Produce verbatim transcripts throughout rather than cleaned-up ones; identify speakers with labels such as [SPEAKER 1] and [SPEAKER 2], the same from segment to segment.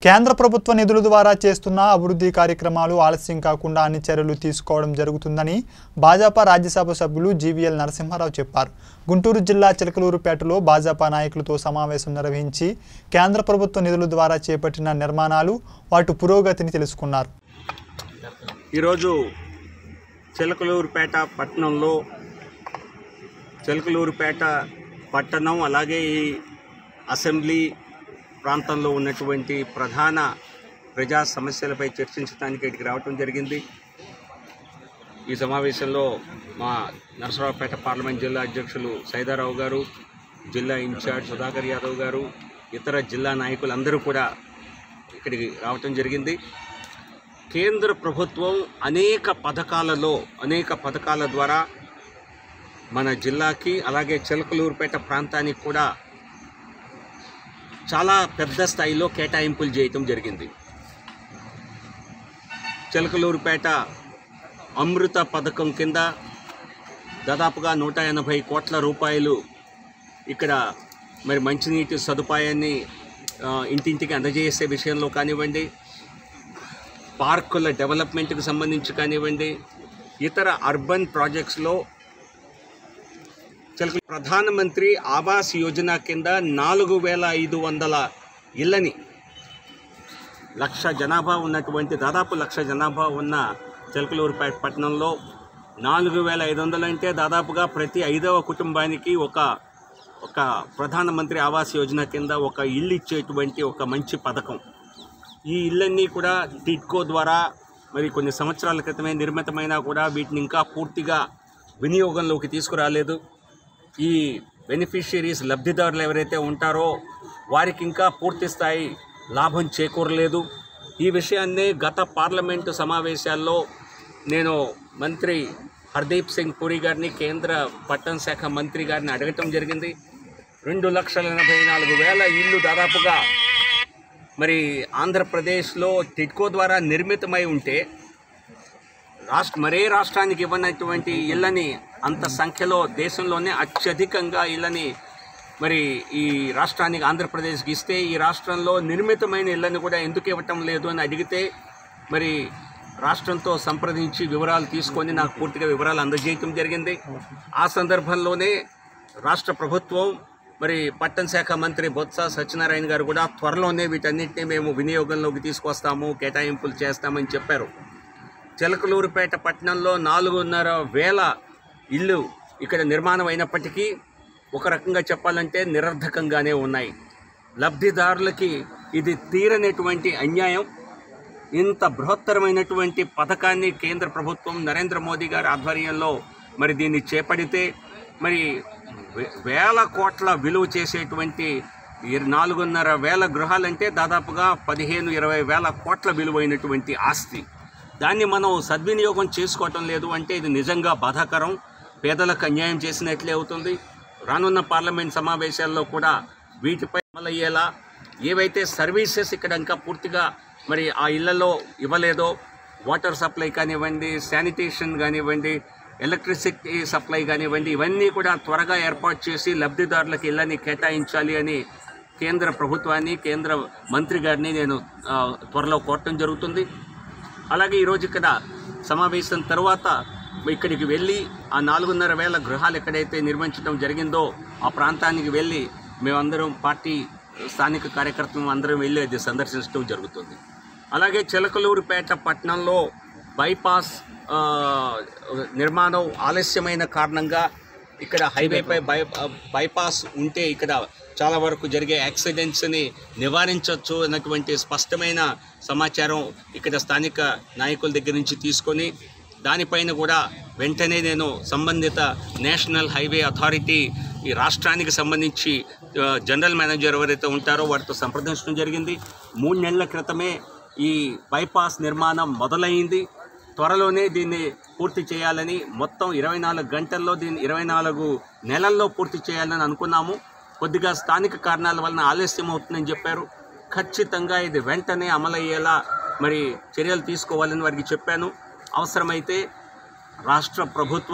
[SPEAKER 1] కేంద్ర ప్రభుత్వ నిధుల ద్వారా చేస్తున్న అభివృద్ధి కార్యక్రమాలు ఆలస్యం కాకుండా అన్ని చర్యలు తీసుకోవడం జరుగుతుందని భాజపా రాజ్యసభ సభ్యులు జీవీఎల్ నరసింహారావు చెప్పారు. గుంటూరు జిల్లా చిలకలూరుపేటలో భాజపా నాయకులతో సమావేశం నిర్వహించి కేంద్ర ప్రభుత్వ నిధుల ద్వారా చేపట్టిన నిర్మాణాలు వాటి పురోగతిని తెలుసుకున్నారు.
[SPEAKER 2] ఈరోజు చిలకలూరుపేట పట్టణంలో చిలకలూరుపేట పట్టణం అలాగే ఈ అసెంబ్లీ ప్రాంతంలో ఉన్నటువంటి ప్రధాన ప్రజా సమస్యలపై చర్చించడానికి ఇక్కడికి రావడం జరిగింది. ఈ సమావేశంలో మా నరసరావుపేట పార్లమెంట్ జిల్లా అధ్యక్షులు సైదారావు గారు, జిల్లా ఇన్ఛార్జ్ సుధాకర్ యాదవ్ గారు, ఇతర జిల్లా నాయకులందరూ కూడా ఇక్కడికి రావటం జరిగింది. కేంద్ర ప్రభుత్వం అనేక పథకాలలో అనేక పథకాల ద్వారా మన జిల్లాకి అలాగే చిలకలూరుపేట ప్రాంతానికి కూడా చాలా పెద్ద స్థాయిలో కేటాయింపులు చేయటం జరిగింది. చిలకలూరుపేట అమృత పథకం కింద దాదాపుగా నూట ఎనభై కోట్ల రూపాయలు ఇక్కడ మరి మంచినీటి సదుపాయాన్ని ఇంటింటికి అందజేసే విషయంలో కానివ్వండి, పార్కుల డెవలప్మెంట్కి సంబంధించి కానివ్వండి, ఇతర అర్బన్ ప్రాజెక్ట్స్లో చిలక ప్రధానమంత్రి ఆవాస్ యోజన కింద నాలుగు వేల ఐదు వందల ఇళ్ళని లక్ష జనాభా ఉన్నటువంటి దాదాపు లక్ష జనాభా ఉన్న చిలకలూరుపేట పట్టణంలో నాలుగు వేల ఐదు వందలు అంటే దాదాపుగా ప్రతి ఐదవ కుటుంబానికి ఒక ఒక ప్రధానమంత్రి ఆవాస్ యోజన కింద ఒక ఇల్లు ఇచ్చేటువంటి ఒక మంచి పథకం. ఈ ఇళ్ళన్నీ కూడా టిడ్కో ద్వారా మరి కొన్ని సంవత్సరాల క్రితమే నిర్మితమైనా కూడా వీటిని ఇంకా పూర్తిగా వినియోగంలోకి తీసుకురాలేదు. ఈ బెనిఫిషియరీస్ లబ్ధిదారులు ఎవరైతే ఉంటారో వారికి ఇంకా పూర్తి స్థాయి లాభం చేకూరలేదు. ఈ విషయాన్ని గత పార్లమెంటు సమావేశాల్లో నేను మంత్రి హర్దీప్ సింగ్ పురి గారిని, కేంద్ర పట్టణ శాఖ మంత్రి గారిని అడగటం జరిగింది. రెండు లక్షల ఎనభై నాలుగు వేల ఇళ్ళు దాదాపుగా మరి ఆంధ్రప్రదేశ్లో టిడ్కో ద్వారా నిర్మితమై ఉంటే రాష్ట్ర మరే రాష్ట్రానికి ఇవ్వనటువంటి ఇళ్ళని అంత సంఖ్యలో దేశంలోనే అత్యధికంగా ఇళ్ళని మరి ఈ రాష్ట్రానికి ఆంధ్రప్రదేశ్కి ఇస్తే ఈ రాష్ట్రంలో నిర్మితమైన ఇళ్ళని కూడా ఎందుకు ఇవ్వటం లేదు అని అడిగితే మరి రాష్ట్రంతో సంప్రదించి వివరాలు తీసుకొని నాకు పూర్తిగా వివరాలు అందజేయటం జరిగింది. ఆ సందర్భంలోనే రాష్ట్ర ప్రభుత్వం మరి పట్టణ శాఖ మంత్రి బొత్స సత్యనారాయణ గారు కూడా త్వరలోనే వీటన్నిటినీ మేము వినియోగంలోకి తీసుకొస్తాము, కేటాయింపులు చేస్తామని చెప్పారు. చిలకలూరుపేట పట్టణంలో నాలుగున్నర వేల ఇళ్ళు ఇక్కడ నిర్మాణం అయినప్పటికీ ఒక రకంగా చెప్పాలంటే నిరర్ధకంగానే ఉన్నాయి. లబ్ధిదారులకి ఇది తీరనటువంటి అన్యాయం. ఇంత బృహత్తరమైనటువంటి పథకాన్ని కేంద్ర ప్రభుత్వం నరేంద్ర మోదీ గారి ఆధ్వర్యంలో మరి దీన్ని చేపడితే మరి వేల కోట్ల విలువ చేసేటువంటి నాలుగున్నర వేల గృహాలంటే దాదాపుగా పదిహేను ఇరవై వేల కోట్ల విలువైనటువంటి ఆస్తి. దాన్ని మనం సద్వినియోగం చేసుకోవటం లేదు అంటే ఇది నిజంగా బాధాకరం, పేదలకు అన్యాయం చేసినట్లే అవుతుంది. రానున్న పార్లమెంట్ సమావేశాల్లో కూడా వీటిపై అమలయ్యేలా ఏవైతే సర్వీసెస్ ఇక్కడ ఇంకా పూర్తిగా మరి ఆ ఇళ్లలో ఇవ్వలేదో, వాటర్ సప్లై కానివ్వండి, శానిటేషన్ కానివ్వండి, ఎలక్ట్రిసిటీ సప్లై కానివ్వండి, ఇవన్నీ కూడా త్వరగా ఏర్పాటు చేసి లబ్ధిదారులకు ఇళ్ళని కేటాయించాలి అని కేంద్ర ప్రభుత్వాన్ని, కేంద్ర మంత్రి గారిని నేను త్వరలో కోరటం జరుగుతుంది. అలాగే ఈరోజు ఇక్కడ సమావేశం తర్వాత ఇక్కడికి వెళ్ళి ఆ నాలుగున్నర వేల గృహాలు ఎక్కడైతే నిర్మించడం జరిగిందో ఆ ప్రాంతానికి వెళ్ళి మేమందరం పార్టీ స్థానిక కార్యకర్తలు అందరం వెళ్ళి అది సందర్శించడం జరుగుతుంది. అలాగే చిలకలూరుపేట పట్టణంలో బైపాస్ నిర్మాణం ఆలస్యమైన కారణంగా ఇక్కడ హైవేపై బై బైపాస్ ఉంటే ఇక్కడ చాలా వరకు జరిగే యాక్సిడెంట్స్ని నివారించవచ్చు అన్నటువంటి స్పష్టమైన సమాచారం ఇక్కడ స్థానిక నాయకుల దగ్గర నుంచి తీసుకొని దానిపైన కూడా వెంటనే నేను సంబంధిత నేషనల్ హైవే అథారిటీ ఈ రాష్ట్రానికి సంబంధించి జనరల్ మేనేజర్ ఎవరైతే ఉంటారో వారితో సంప్రదించడం జరిగింది. మూడు నెలల క్రితమే ఈ బైపాస్ నిర్మాణం మొదలైంది. త్వరలోనే దీన్ని పూర్తి చేయాలని, మొత్తం ఇరవై నాలుగు గంటల్లో దీన్ని ఇరవై నాలుగు నెలల్లో పూర్తి చేయాలని అనుకున్నాము. కొద్దిగా స్థానిక కారణాల వలన ఆలస్యం అవుతుందని చెప్పారు. ఖచ్చితంగా ఇది వెంటనే అమలయ్యేలా మరి చర్యలు తీసుకోవాలని వారికి చెప్పాను. అవసరమైతే రాష్ట్ర ప్రభుత్వ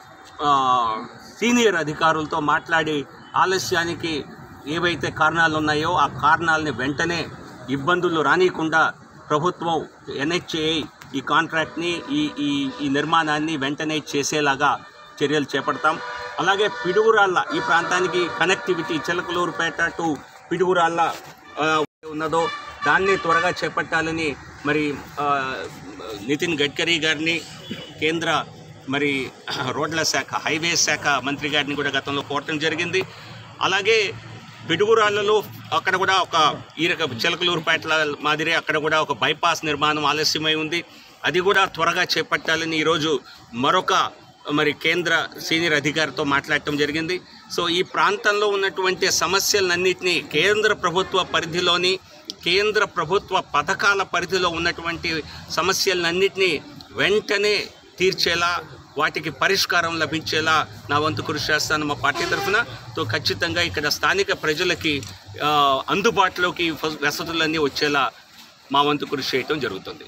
[SPEAKER 2] సీనియర్ అధికారులతో మాట్లాడి ఆలస్యానికి ఏవైతే కారణాలు ఉన్నాయో ఆ కారణాలని వెంటనే ఇబ్బందులు రానియకుండా ప్రభుత్వం ఎన్హెచ్ఏఐ ఈ కాంట్రాక్ట్ని ఈ ఈ ఈ నిర్మాణాన్ని వెంటనే చేసేలాగా చర్యలు చేపడతాం. అలాగే పిడుగురాళ్ళ ఈ ప్రాంతానికి కనెక్టివిటీ చిలకలూరుపేట టు పిడుగురాళ్ళ ఉన్నదో దాన్ని త్వరగా చేపట్టాలని మరి నితిన్ గడ్కరీ గారిని, కేంద్ర మరి రోడ్ల శాఖ హైవే శాఖ మంత్రి గారిని కూడా గతంలో కోరటం జరిగింది. అలాగే పిడుగురాళ్ళలో అక్కడ కూడా ఒక ఈ రక చిలకలూరుపేటల మాదిరి అక్కడ కూడా ఒక బైపాస్ నిర్మాణం ఆలస్యమై ఉంది. అది కూడా త్వరగా చేపట్టాలని ఈరోజు మరొక మరి కేంద్ర సీనియర్ అధికారితో మాట్లాడటం జరిగింది. సో ఈ ప్రాంతంలో ఉన్నటువంటి సమస్యలన్నింటినీ కేంద్ర ప్రభుత్వ పరిధిలోని కేంద్ర ప్రభుత్వ పథకాల పరిధిలో ఉన్నటువంటి సమస్యలన్నింటినీ వెంటనే తీర్చేలా, వాటికి పరిష్కారం లభించేలా నా వంతు కృషి చేస్తాను మా పార్టీ తరఫున. తో ఖచ్చితంగా ఇక్కడ స్థానిక ప్రజలకి అందుబాటులోకి వసతులన్నీ వచ్చేలా మా వంతు కృషి చేయటం జరుగుతుంది.